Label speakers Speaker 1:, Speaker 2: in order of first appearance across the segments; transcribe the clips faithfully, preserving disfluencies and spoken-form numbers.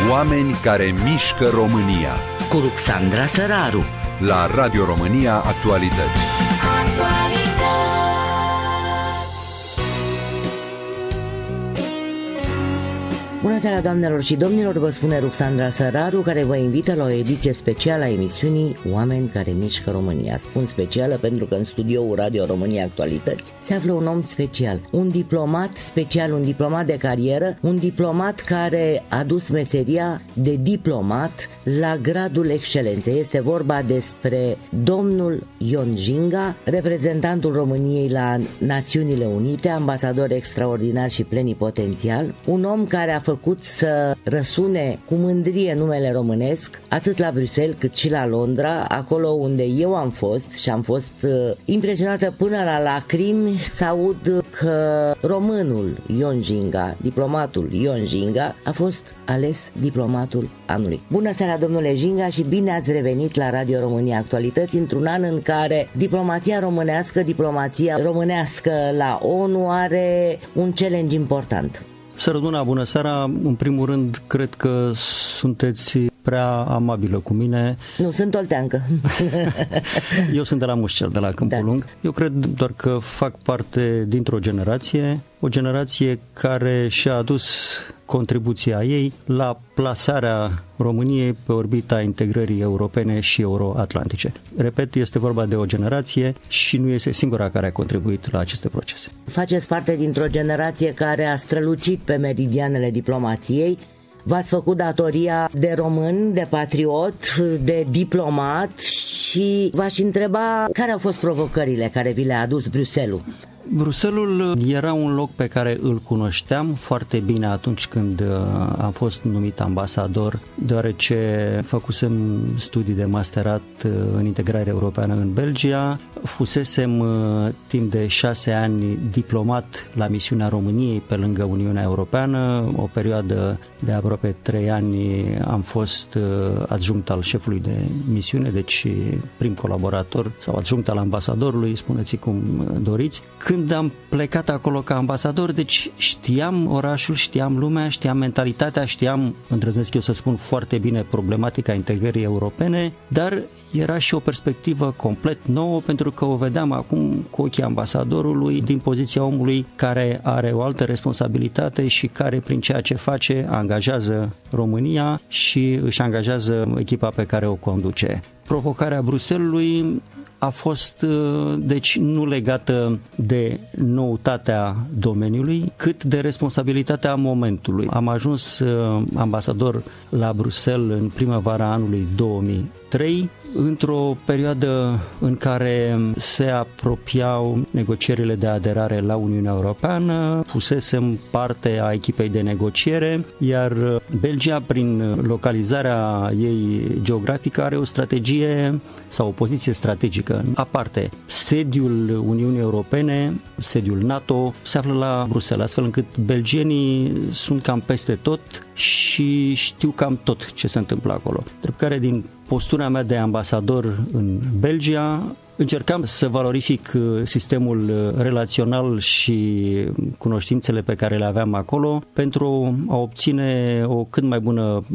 Speaker 1: Oameni care mișcă România.
Speaker 2: Cu Ruxandra Săraru.
Speaker 1: La Radio România Actualități.
Speaker 2: Bună seara, doamnelor și domnilor, vă spune Ruxandra Săraru, care vă invită la o ediție specială a emisiunii Oameni care mișcă România. Spun specială pentru că în studioul Radio România Actualități se află un om special, un diplomat special, un diplomat de carieră, un diplomat care a dus meseria de diplomat la gradul excelenței. Este vorba despre domnul Ion Ginga, reprezentantul României la Națiunile Unite, ambasador extraordinar și plenipotențial, un om care a făcut să răsune cu mândrie numele românesc, atât la Bruxelles cât și la Londra, acolo unde eu am fost și am fost uh, impresionată până la lacrimi să aud că românul Ion Ginga, diplomatul Ion Ginga, a fost ales diplomatul anului. Bună seara, domnule Ginga, și bine ați revenit la Radio România Actualități într-un an în care diplomația românească, diplomația românească la ONU are un challenge important.
Speaker 3: Sărăduna, bună seara. În primul rând, cred că sunteți prea amabilă cu mine.
Speaker 2: Nu, sunt olteancă.
Speaker 3: Eu sunt de la Mușcel, de la Câmpul da. Lung. Eu cred doar că fac parte dintr-o generație, o generație care și-a adus contribuția ei la plasarea României pe orbita integrării europene și euroatlantice. Repet, este vorba de o generație și nu este singura care a contribuit la aceste procese.
Speaker 2: Faceți parte dintr-o generație care a strălucit pe meridianele diplomației. V-ați făcut datoria de român, de patriot, de diplomat și v-aș întreba care au fost provocările care vi le-a adus Bruxelles-ul.
Speaker 3: Bruxelles era un loc pe care îl cunoșteam foarte bine atunci când am fost numit ambasador, deoarece făcusem studii de masterat în integrare europeană în Belgia, fusesem timp de șase ani diplomat la misiunea României pe lângă Uniunea Europeană, o perioadă de aproape trei ani am fost adjunct al șefului de misiune, deci prim colaborator sau adjunct al ambasadorului, spuneți cum doriți. Când am plecat acolo ca ambasador, deci știam orașul, știam lumea, știam mentalitatea, știam, îndrăznesc eu să spun, foarte bine problematica integrării europene, dar era și o perspectivă complet nouă, pentru că o vedeam acum cu ochii ambasadorului din poziția omului care are o altă responsabilitate și care, prin ceea ce face, angajează România și își angajează echipa pe care o conduce. Provocarea Bruxellesului a fost, deci, nu legată de noutatea domeniului, cât de responsabilitatea momentului. Am ajuns ambasador la Bruxelles în primăvara anului două mii trei, într-o perioadă în care se apropiau negocierile de aderare la Uniunea Europeană, fusesem parte a echipei de negociere, iar Belgia, prin localizarea ei geografică, are o strategie sau o poziție strategică aparte. Sediul Uniunii Europene, sediul NATO, se află la Bruxelles, astfel încât belgienii sunt cam peste tot și știu cam tot ce se întâmplă acolo. Drept care, din postura mea de ambasador în Belgia, încercam să valorific sistemul relațional și cunoștințele pe care le aveam acolo pentru a obține o cât mai bună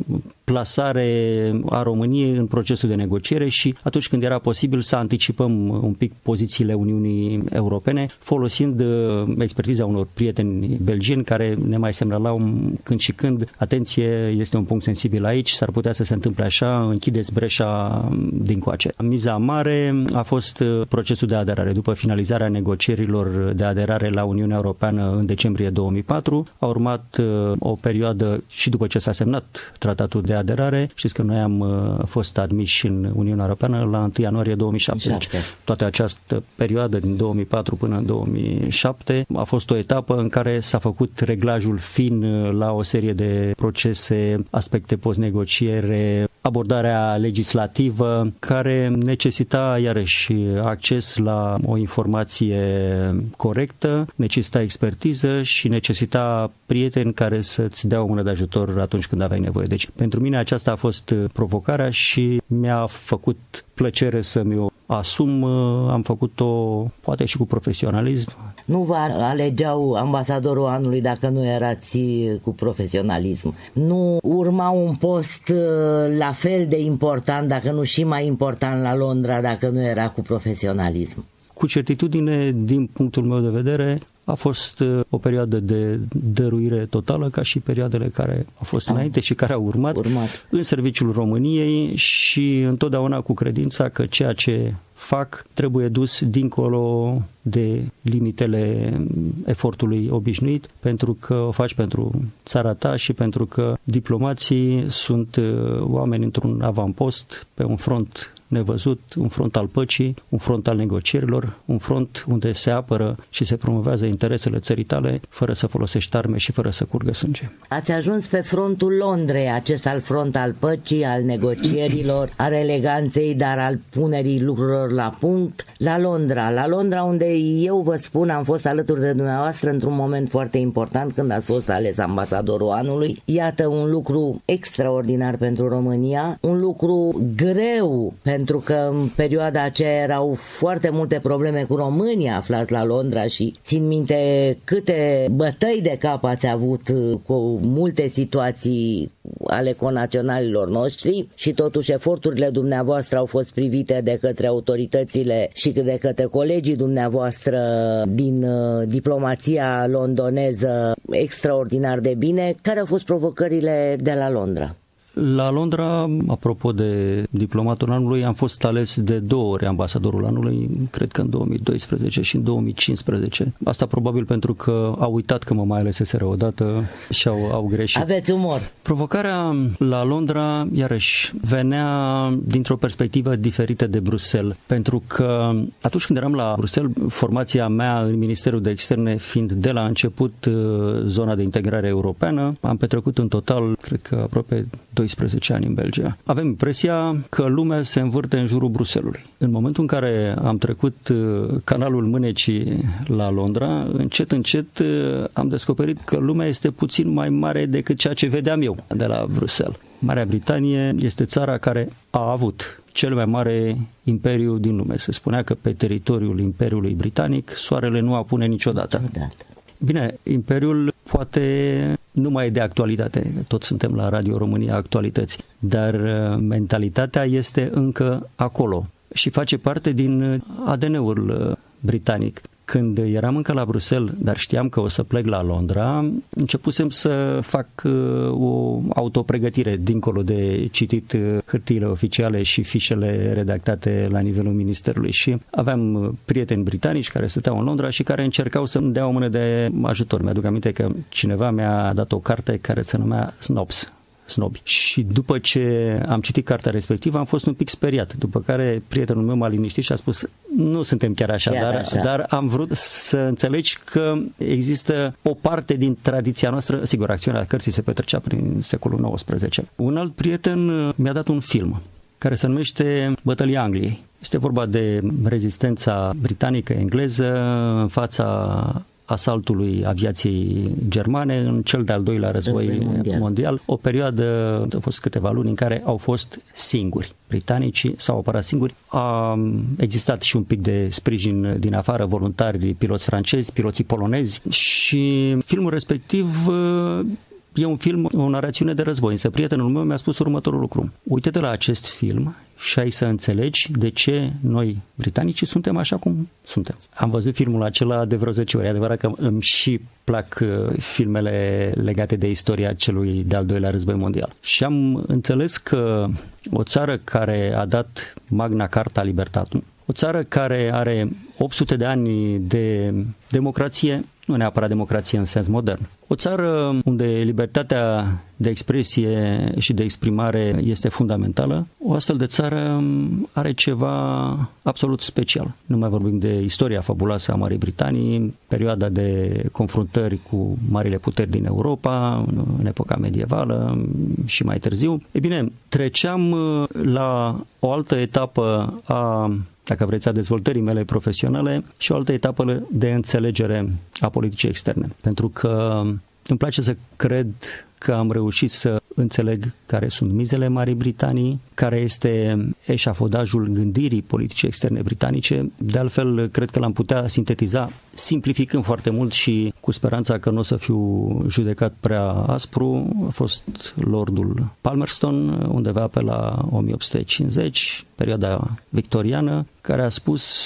Speaker 3: plasare a României în procesul de negociere și atunci când era posibil să anticipăm un pic pozițiile Uniunii Europene, folosind expertiza unor prieteni belgieni care ne mai semnalau când și când: atenție, este un punct sensibil aici, s-ar putea să se întâmple așa, închideți breșa dincoace. Miza mare a fost procesul de aderare. După finalizarea negocierilor de aderare la Uniunea Europeană în decembrie două mii patru, a urmat o perioadă și după ce s-a semnat tratatul de aderare. Știți că noi am fost admiși în Uniunea Europeană la întâi ianuarie două mii șapte. Deci, toată această perioadă din două mii patru până în două mii șapte a fost o etapă în care s-a făcut reglajul fin la o serie de procese, aspecte post-negociere, abordarea legislativă, care necesita iarăși acces la o informație corectă, necesita expertiză și necesita prieteni care să-ți dea o mână de ajutor atunci când aveai nevoie. Deci, pentru mine aceasta a fost provocarea și mi-a făcut plăcere să mi-o asum, am făcut-o poate și cu profesionalism.
Speaker 2: nu vă alegeau ambasadorul anului dacă nu erați cu profesionalism. Nu urma un post la fel de important, dacă nu și mai important la Londra, dacă nu era cu profesionalism.
Speaker 3: Cu certitudine, din punctul meu de vedere, a fost o perioadă de dăruire totală, ca și perioadele care au fost Am înainte și care au urmat,
Speaker 2: urmat
Speaker 3: în serviciul României și întotdeauna cu credința că ceea ce fac trebuie dus dincolo de limitele efortului obișnuit, pentru că o faci pentru țara ta și pentru că diplomații sunt oameni într-un avampost pe un front nevăzut, un front al păcii, un front al negocierilor, un front unde se apără și se promovează interesele țării tale fără să folosești arme și fără să curgă sânge.
Speaker 2: Ați ajuns pe frontul Londrei, acest al front al păcii, al negocierilor, al eleganței, dar al punerii lucrurilor la punct, la Londra. La Londra, unde eu vă spun, am fost alături de dumneavoastră într-un moment foarte important când ați fost ales ambasadorul anului. Iată un lucru extraordinar pentru România, un lucru greu pentru pentru că în perioada aceea erau foarte multe probleme cu românii aflați la Londra și țin minte câte bătăi de cap ați avut cu multe situații ale conaționalilor noștri și totuși eforturile dumneavoastră au fost privite de către autoritățile și de către colegii dumneavoastră din uh, diplomația londoneză extraordinar de bine. Care au fost provocările de la Londra?
Speaker 3: La Londra, apropo de diplomatul anului, am fost ales de două ori ambasadorul anului, cred că în două mii doisprezece și în două mii cincisprezece. Asta probabil pentru că au uitat că mă mai aleseseră odată și au, au greșit.
Speaker 2: Aveți umor.
Speaker 3: Provocarea la Londra, iarăși, venea dintr-o perspectivă diferită de Bruxelles, pentru că atunci când eram la Bruxelles, formația mea în Ministerul de Externe fiind de la început zona de integrare europeană, am petrecut în total, cred că aproape doisprezece ani în Belgia. Avem impresia că lumea se învârte în jurul Bruxellesului. În momentul în care am trecut canalul Mânecii la Londra, încet, încet am descoperit că lumea este puțin mai mare decât ceea ce vedeam eu de la Bruxelles. Marea Britanie este țara care a avut cel mai mare imperiu din lume. Se spunea că pe teritoriul Imperiului Britanic soarele nu apune niciodată. Bine, imperiul poate nu mai e de actualitate, tot suntem la Radio România Actualități, dar mentalitatea este încă acolo și face parte din A D N-ul britanic. Când eram încă la Bruxelles, dar știam că o să plec la Londra, începusem să fac o autopregătire dincolo de citit hârtiile oficiale și fișele redactate la nivelul Ministerului și aveam prieteni britanici care stăteau în Londra și care încercau să-mi dea o mână de ajutor. Mi-aduc aminte că cineva mi-a dat o carte care se numea Snobs. Snobi. Și după ce am citit cartea respectivă am fost un pic speriat, după care prietenul meu m-a liniștit și a spus nu suntem chiar așa, chiar dar, așa. dar am vrut să înțelegi că există o parte din tradiția noastră, sigur, acțiunea cărții se petrecea prin secolul nouăsprezece. Un alt prieten mi-a dat un film care se numește Bătălia Angliei. Este vorba de rezistența britanică, engleză în fața asaltului aviației germane în cel de-al doilea război, război mondial. mondial, o perioadă, au fost câteva luni în care au fost singuri. Britanicii s-au apărat singuri. A existat și un pic de sprijin din afară, voluntari, piloți francezi, piloții polonezi și filmul respectiv e un film, o narațiune de război, însă prietenul meu mi-a spus următorul lucru. Uite-te la acest film și ai să înțelegi de ce noi, britanicii, suntem așa cum suntem. Am văzut filmul acela de vreo zece ori. E adevărat că îmi și plac filmele legate de istoria celui de-al doilea război mondial. Și am înțeles că o țară care a dat Magna Carta Libertatum, o țară care are opt sute de ani de democrație, nu neapărat democrație în sens modern. O țară unde libertatea de expresie și de exprimare este fundamentală, o astfel de țară are ceva absolut special. Nu mai vorbim de istoria fabuloasă a Marii Britanii, perioada de confruntări cu marile puteri din Europa, în epoca medievală și mai târziu. E bine, treceam la o altă etapă a, dacă vreți, a dezvoltării mele profesionale și o altă etapă de înțelegere a politicii externe. Pentru că îmi place să cred că am reușit să înțeleg care sunt mizele Marii Britanii, care este eșafodajul gândirii politice externe britanice. De altfel, cred că l-am putea sintetiza simplificând foarte mult și cu speranța că nu o să fiu judecat prea aspru. A fost Lordul Palmerston, undeva pe la o mie opt sute cincizeci, perioada victoriană, care a spus,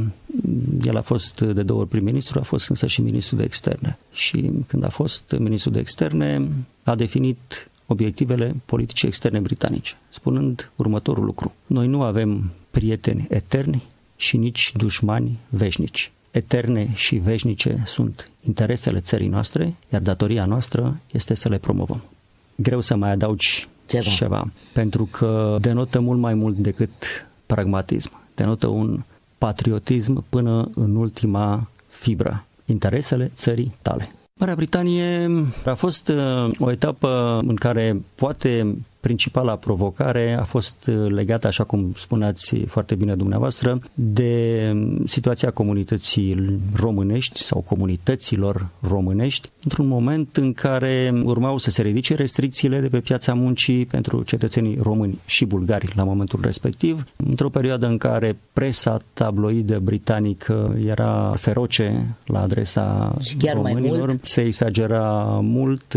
Speaker 3: el a fost de două ori prim-ministru, a fost însă și ministru de externe. Și când a fost ministru de externe, a definit obiectivele politice externe britanice, spunând următorul lucru: noi nu avem prieteni eterni și nici dușmani veșnici. Eterne și veșnice sunt interesele țării noastre, iar datoria noastră este să le promovăm. Greu să mai adaugi ceva, ceva pentru că denotă mult mai mult decât pragmatism. Denotă un patriotism până în ultima fibră. Interesele țării tale. Marea Britanie a fost o etapă în care poate principala provocare a fost legată, așa cum spuneați foarte bine dumneavoastră, de situația comunității românești sau comunităților românești, într-un moment în care urmau să se ridice restricțiile de pe piața muncii pentru cetățenii români și bulgari la momentul respectiv, într-o perioadă în care presa tabloidă britanică era feroce la adresa românilor, se exagera mult,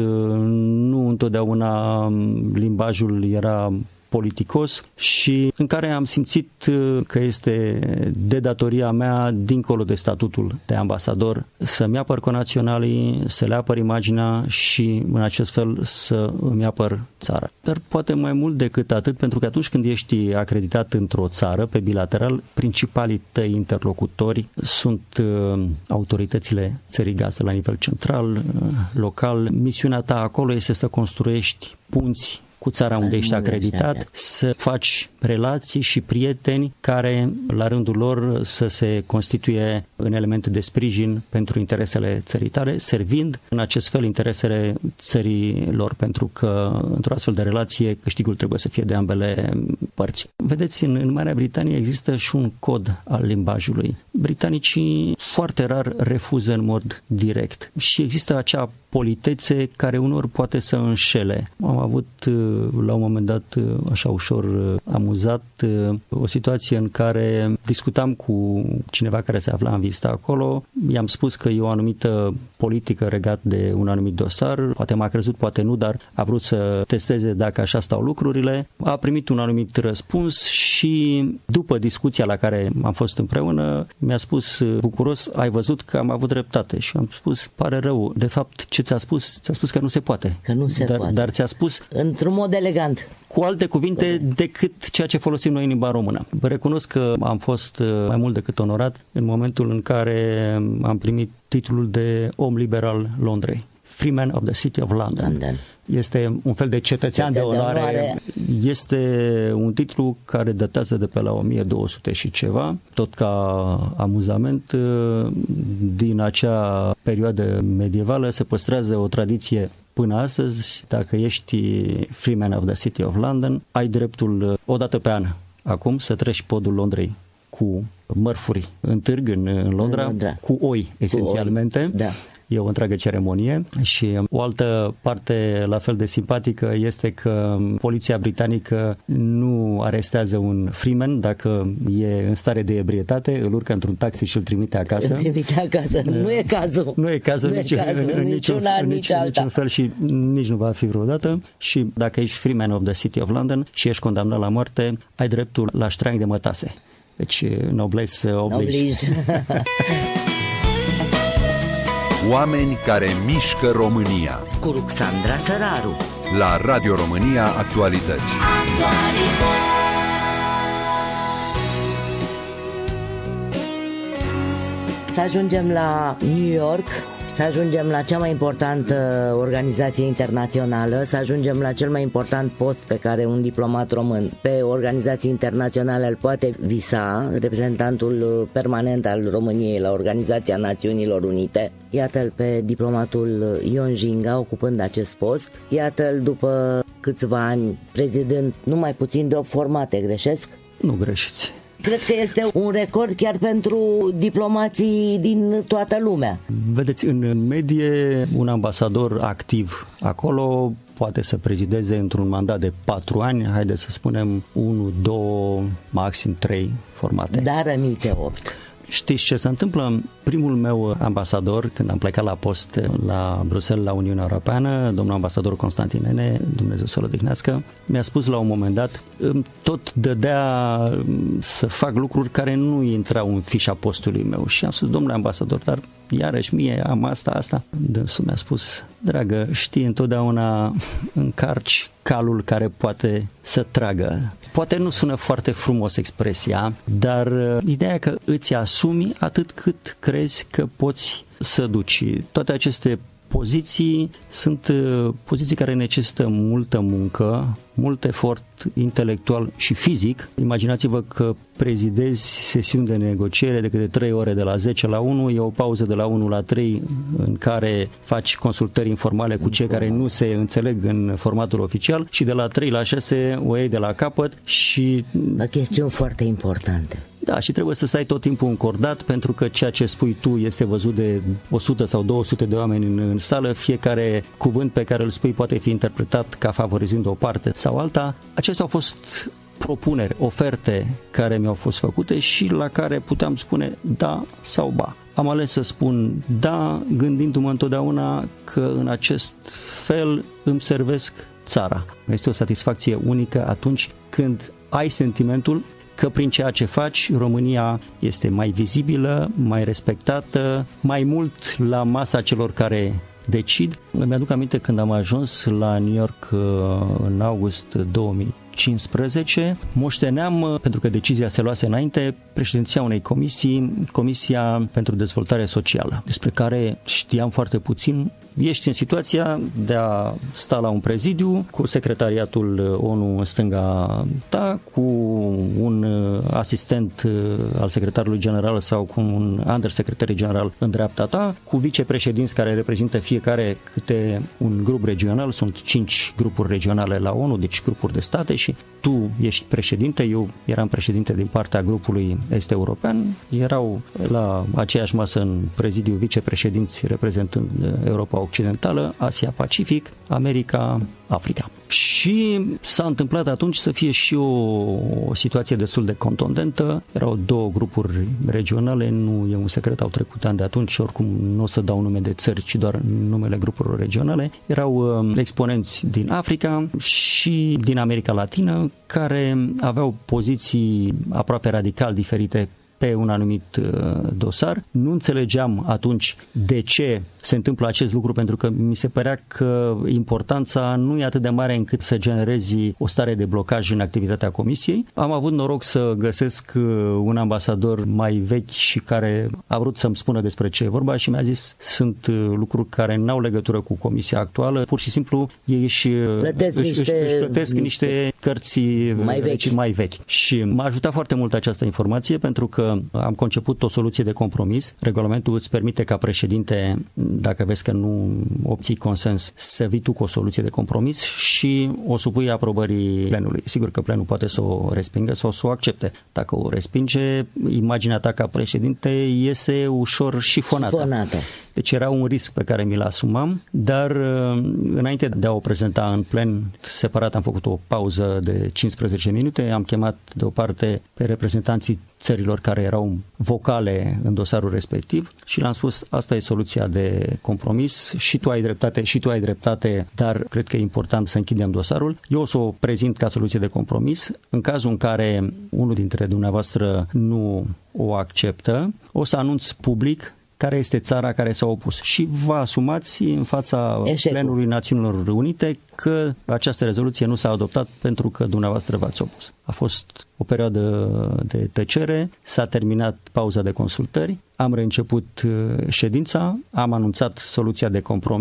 Speaker 3: nu întotdeauna limbajul era politicos și în care am simțit că este de datoria mea, dincolo de statutul de ambasador, să-mi apăr conaționalii, să le apăr imaginea și în acest fel să îmi apăr țara. Dar poate mai mult decât atât, pentru că atunci când ești acreditat într-o țară, pe bilateral, principalii tăi interlocutori sunt autoritățile țării gazdă la nivel central, local. Misiunea ta acolo este să construiești punți cu țara unde ești acreditat, să faci relații și prieteni care, la rândul lor, să se constituie în elemente de sprijin pentru interesele țării tale, servind în acest fel interesele țării lor, pentru că într-o astfel de relație câștigul trebuie să fie de ambele părți. Vedeți, în, în Marea Britanie există și un cod al limbajului. Britanicii foarte rar refuză în mod direct și există acea politețe care unor poate să înșele. Am avut la un moment dat, așa ușor amuzat, o situație în care discutam cu cineva care se afla în vizită acolo, i-am spus că e o anumită politică regat de un anumit dosar, poate m-a crezut, poate nu, dar a vrut să testeze dacă așa stau lucrurile, a primit un anumit răspuns și după discuția la care am fost împreună, mi-a spus bucuros: ai văzut că am avut dreptate. Și am spus: pare rău, de fapt ce ți-a spus? Ți-a spus că nu se poate.
Speaker 2: Că nu se
Speaker 3: dar,
Speaker 2: poate.
Speaker 3: Dar ți-a spus
Speaker 2: într-un mod elegant.
Speaker 3: Cu alte cuvinte decât ceea ce folosim noi în limba română. Vă recunosc că am fost mai mult decât onorat în momentul în care am primit titlul de om liber al Londrei. Freeman of the City of London. London. Este un fel de cetățean de, de onoare. onoare. Este un titlu care datează de pe la o mie două sute și ceva, tot ca amuzament. Din acea perioadă medievală se păstrează o tradiție până astăzi. Dacă ești Freeman of the City of London, ai dreptul o dată pe an acum să treci podul Londrei cu mărfuri în târg în, în Londra, Londra, cu oi esențialmente. Cu oi. Da. E o întreagă ceremonie și o altă parte la fel de simpatică este că poliția britanică nu arestează un freeman dacă e în stare de ebrietate, îl urcă într-un taxi și îl trimite acasă.
Speaker 2: Îl trimite acasă. Nu e cazul.
Speaker 3: Nu e cazul
Speaker 2: nu
Speaker 3: nici,
Speaker 2: e cazul,
Speaker 3: în, în, niciun,
Speaker 2: una,
Speaker 3: în,
Speaker 2: nici
Speaker 3: nici,
Speaker 2: alta.
Speaker 3: niciun fel și nici nu va fi vreodată. Și dacă ești freeman of the City of London și ești condamnat la moarte, ai dreptul la ștreang de mătase. Deci noblesse oblige.
Speaker 1: Oameni care mișcă România.
Speaker 2: Cu Ruxandra Săraru.
Speaker 1: La Radio România Actualități. Actualități.
Speaker 2: Să ajungem la New York, să ajungem la cea mai importantă organizație internațională, să ajungem la cel mai important post pe care un diplomat român pe organizații internaționale îl poate visa, reprezentantul permanent al României la Organizația Națiunilor Unite. Iată-l pe diplomatul Ion Jinga ocupând acest post, iată-l după câțiva ani prezidând numai puțin de opt formate, greșesc?
Speaker 3: Nu greșiți.
Speaker 2: Cred că este un record chiar pentru diplomații din toată lumea.
Speaker 3: Vedeți, în medie, un ambasador activ acolo poate să prezideze într-un mandat de patru ani, haideți să spunem unu, două, maxim trei formate.
Speaker 2: Dar rămite opt.
Speaker 3: Știți ce se întâmplă? Primul meu ambasador, când am plecat la post la Bruxelles, la Uniunea Europeană, domnul ambasador Constantin Nene, Dumnezeu să-l odihnească, mi-a spus la un moment dat, îmi tot dădea să fac lucruri care nu intrau în fișa postului meu. Și am spus, domnule ambasador, dar iarăși mie am asta, asta. Dânsul mi-a spus, dragă, știi, întotdeauna încarci calul care poate să tragă. Poate nu sună foarte frumos expresia, dar ideea e că îți asumi atât cât crezi că poți să duci. Toate aceste poziții sunt poziții care necesită multă muncă, mult efort intelectual și fizic. Imaginați-vă că prezidezi sesiuni de negociere de câte trei ore de la zece la unu, e o pauză de la unu la trei în care faci consultări informale cu cei care nu se înțeleg în formatul oficial și de la trei la șase o iei de la capăt și...
Speaker 2: O chestiune foarte importantă.
Speaker 3: Da, și trebuie să stai tot timpul încordat pentru că ceea ce spui tu este văzut de o sută sau două sute de oameni în, în sală, fiecare cuvânt pe care îl spui poate fi interpretat ca favorizând o parte sau alta. Acestea au fost propuneri, oferte care mi-au fost făcute și la care puteam spune da sau ba. Am ales să spun da, gândindu-mă întotdeauna că în acest fel îmi servesc țara. Este o satisfacție unică atunci când ai sentimentul că prin ceea ce faci, România este mai vizibilă, mai respectată, mai mult la masa celor care decid. Îmi aduc aminte când am ajuns la New York în august două mii cincisprezece, moșteneam, pentru că decizia se luase înainte, președinția unei comisii, Comisia pentru Dezvoltare Socială, despre care știam foarte puțin. Ești în situația de a sta la un prezidiu cu secretariatul O N U în stânga ta, cu un asistent al secretarului general sau cu un undersecretary general în dreapta ta, cu vicepreședinți care reprezintă fiecare câte un grup regional, sunt cinci grupuri regionale la O N U, deci grupuri de state și tu ești președinte, eu eram președinte din partea grupului est-european, erau la aceeași masă în prezidiu vicepreședinți reprezentând Europa Occidentală, Asia Pacific, America, Africa. Și s-a întâmplat atunci să fie și o, o situație destul de contundentă. Erau două grupuri regionale, nu e un secret, au trecut ani de atunci, oricum nu o să dau nume de țări, ci doar numele grupurilor regionale. Erau uh, exponenți din Africa și din America Latină, care aveau poziții aproape radical diferite pe un anumit dosar. Nu înțelegeam atunci de ce se întâmplă acest lucru, pentru că mi se părea că importanța nu e atât de mare încât să generezi o stare de blocaj în activitatea comisiei. Am avut noroc să găsesc un ambasador mai vechi și care a vrut să-mi spună despre ce e vorba și mi-a zis sunt lucruri care n-au legătură cu comisia actuală, pur și simplu ei își plătesc, își, niște, își plătesc niște, niște cărți mai vechi. mai vechi. Și m-a ajutat foarte mult această informație pentru că am conceput o soluție de compromis. Regulamentul îți permite ca președinte, dacă vezi că nu obții consens, să vii tu cu o soluție de compromis și o supui aprobării plenului. Sigur că plenul poate să o respingă sau să o accepte. Dacă o respinge, imaginea ta ca președinte iese ușor șifonată. șifonată. Deci era un risc pe care mi l asumam, dar înainte de a o prezenta în plen, separat am făcut o pauză de cincisprezece minute, am chemat deoparte pe reprezentanții țărilor care erau vocale în dosarul respectiv și le-am spus, asta e soluția de compromis și tu ai dreptate, și tu ai dreptate, dar cred că e important să închidem dosarul. Eu o să o prezint ca soluție de compromis. În cazul în care unul dintre dumneavoastră nu o acceptă, o să anunț public care este țara care s-a opus și vă asumați în fața Eșecul. Plenului Națiunilor Unite că această rezoluție nu s-a adoptat pentru că dumneavoastră v-ați opus. A fost o perioadă de tăcere, s-a terminat pauza de consultări, am reînceput ședința, am anunțat soluția de compromis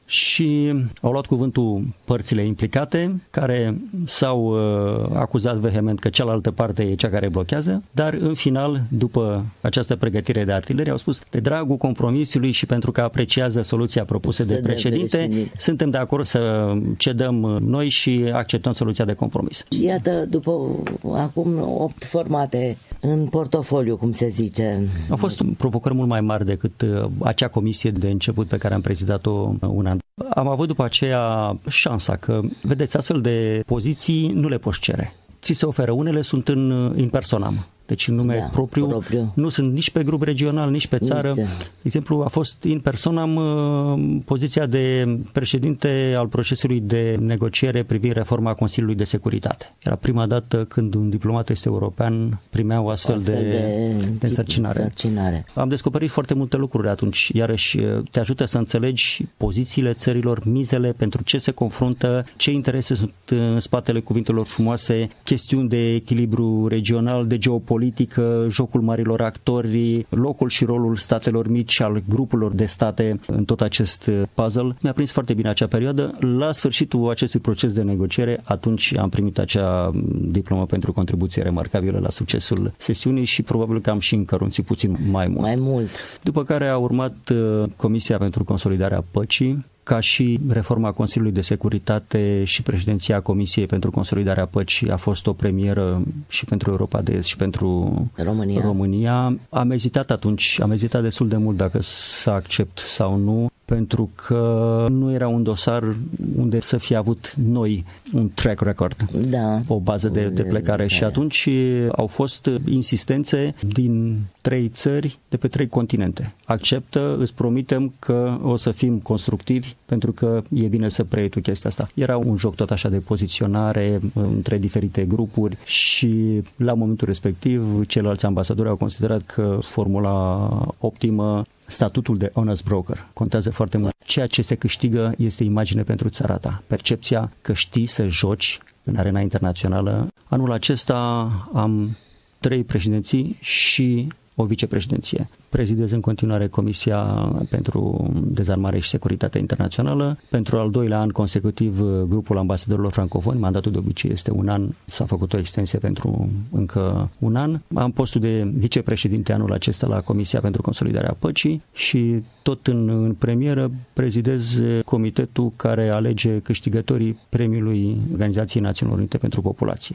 Speaker 3: și au luat cuvântul părțile implicate, care s-au uh, acuzat vehement că cealaltă parte e cea care blochează, dar în final, după această pregătire de artilerie, au spus, de dragul compromisului și pentru că apreciază soluția propusă de președinte, de președinte, suntem de acord să cedăm noi și acceptăm soluția de compromis.
Speaker 2: Iată, după acum opt formate în portofoliu, cum se zice.
Speaker 3: Au fost provocări mult mai mari decât acea comisie de început pe care am prezidat-o un an. Am avut după aceea șansa că, vedeți, astfel de poziții nu le poți cere. Ți se oferă, unele sunt în, în personam. Deci în nume da, propriu, propriu, nu sunt nici pe grup regional, nici pe țară. De exemplu, a fost in personam poziția de președinte al procesului de negociere privind reforma Consiliului de Securitate. Era prima dată când un diplomat este european primea o astfel, astfel de, de, de însărcinare. însărcinare. Am descoperit foarte multe lucruri atunci. Iarăși te ajută să înțelegi pozițiile țărilor, mizele, pentru ce se confruntă, ce interese sunt în spatele cuvintelor frumoase, chestiuni de echilibru regional, de geopolitică, politică, jocul marilor actori, locul și rolul statelor mici și al grupurilor de state în tot acest puzzle. Mi-a prins foarte bine acea perioadă. La sfârșitul acestui proces de negociere, atunci am primit acea diplomă pentru contribuție remarcabilă la succesul sesiunii și probabil că am și încărunțit puțin mai mult.
Speaker 2: Mai mult.
Speaker 3: După care a urmat Comisia pentru Consolidarea Păcii, ca și reforma Consiliului de Securitate și președinția Comisiei pentru Consolidarea Păcii a fost o premieră și pentru Europa de Est și pentru
Speaker 2: România.
Speaker 3: România. Am ezitat atunci, am ezitat destul de mult dacă să accept sau nu, pentru că nu era un dosar unde să fie avut noi un track record,
Speaker 2: da,
Speaker 3: o bază de, de plecare. De și atunci au fost insistențe din trei țări de pe trei continente. Acceptă, îți promitem că o să fim constructivi pentru că e bine să preiei tu chestia asta. Era un joc tot așa de poziționare între diferite grupuri și la momentul respectiv ceilalți ambasadori au considerat că formula optimă, statutul de honest broker, contează foarte mult. Ceea ce se câștigă este imagine pentru țara ta. Percepția că știi să joci în arena internațională. Anul acesta am trei președinții și o vicepreședinție. Prezidez în continuare Comisia pentru Dezarmare și Securitate Internațională. Pentru al doilea an consecutiv, grupul ambasadorilor francofoni, mandatul de obicei este un an, s-a făcut o extensie pentru încă un an. Am postul de vicepreședinte anul acesta la Comisia pentru Consolidarea Păcii și tot în, în premieră prezidez comitetul care alege câștigătorii premiului Organizației Națiunilor Unite pentru Populație.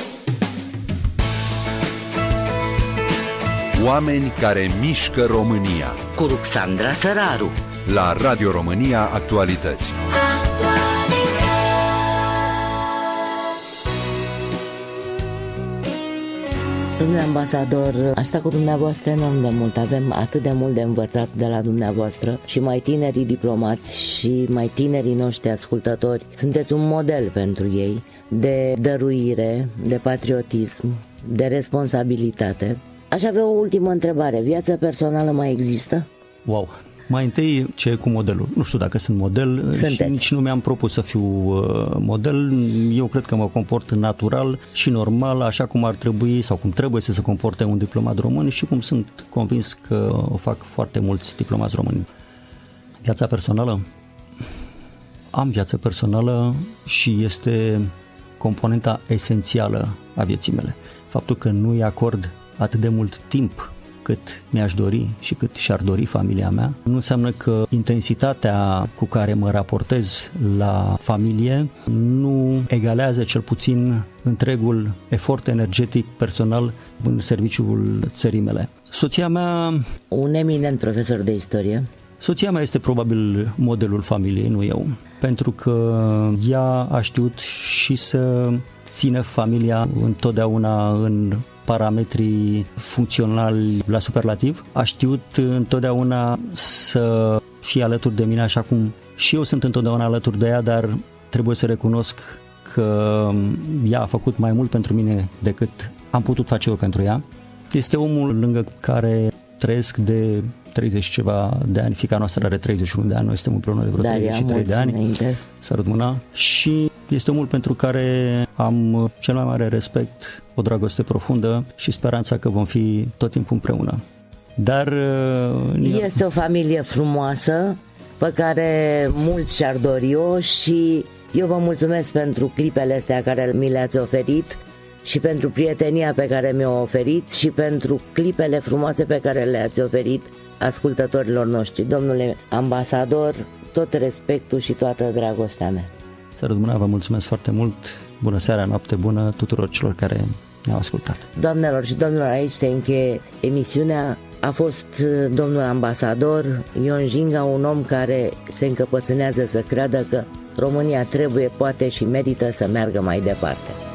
Speaker 1: Oameni care mișcă România.
Speaker 2: Cu Ruxandra Săraru.
Speaker 1: La Radio România Actualități.
Speaker 2: Domnule ambasador, asta cu dumneavoastră enorm de mult. Avem atât de mult de învățat de la dumneavoastră și mai tinerii diplomați și mai tinerii noștri ascultători. Sunteți un model pentru ei de dăruire, de patriotism, de responsabilitate. Aș avea o ultimă întrebare. Viața personală mai există?
Speaker 3: Wow! Mai întâi, ce e cu modelul? Nu știu dacă sunt model. Sunteți. Și nici nu mi-am propus să fiu model. Eu cred că mă comport natural și normal, așa cum ar trebui sau cum trebuie să se comporte un diplomat român și cum sunt convins că o fac foarte mulți diplomați români. Viața personală? Am viață personală și este componenta esențială a vieții mele. Faptul că nu-i acord atât de mult timp cât mi-aș dori și cât și-ar dori familia mea, nu înseamnă că intensitatea cu care mă raportez la familie nu egalează cel puțin întregul efort energetic personal în serviciul țării mele. Soția mea...
Speaker 2: Un eminent profesor de istorie.
Speaker 3: Soția mea este probabil modelul familiei, nu eu, pentru că ea a știut și să țină familia întotdeauna în parametrii funcționali la superlativ. A știut întotdeauna să fie alături de mine, așa cum și eu sunt întotdeauna alături de ea, dar trebuie să recunosc că ea a făcut mai mult pentru mine decât am putut face eu pentru ea. Este omul lângă care trăiesc de treizeci ceva de ani, fiica noastră are treizeci și unu de ani, noi suntem împreună de vreo Daria, treizeci și trei de ani, sărut mâna, și este omul pentru care am cel mai mare respect, o dragoste profundă și speranța că vom fi tot timpul împreună. Dar
Speaker 2: este o familie frumoasă, pe care mulți și-ar dori-o și eu vă mulțumesc pentru clipele astea care mi le-ați oferit și pentru prietenia pe care mi-o oferiți și pentru clipele frumoase pe care le-ați oferit ascultătorilor noștri. Domnule ambasador, tot respectul și toată dragostea mea.
Speaker 3: Să rămână, vă mulțumesc foarte mult. Bună seara, noapte bună tuturor celor care ne-au ascultat.
Speaker 2: Doamnelor și domnilor, aici se încheie emisiunea. A fost domnul ambasador Ion Jinga, un om care se încăpățânează să creadă că România trebuie, poate și merită să meargă mai departe.